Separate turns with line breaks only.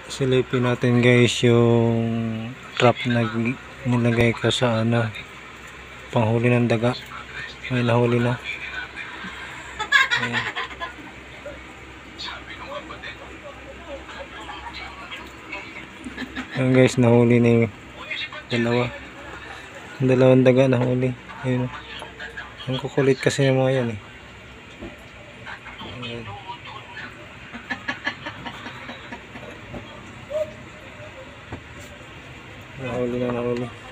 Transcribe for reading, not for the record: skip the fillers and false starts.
Silipin natin guys yung trap na nilagay ko sa panghuli ng daga. May nahuli na. Ayan. Ayan guys, nahuli na yung dalawang daga nahuli. Ayun. Ang kukulit kasi ng mga yan eh. Ayan. Nahuli.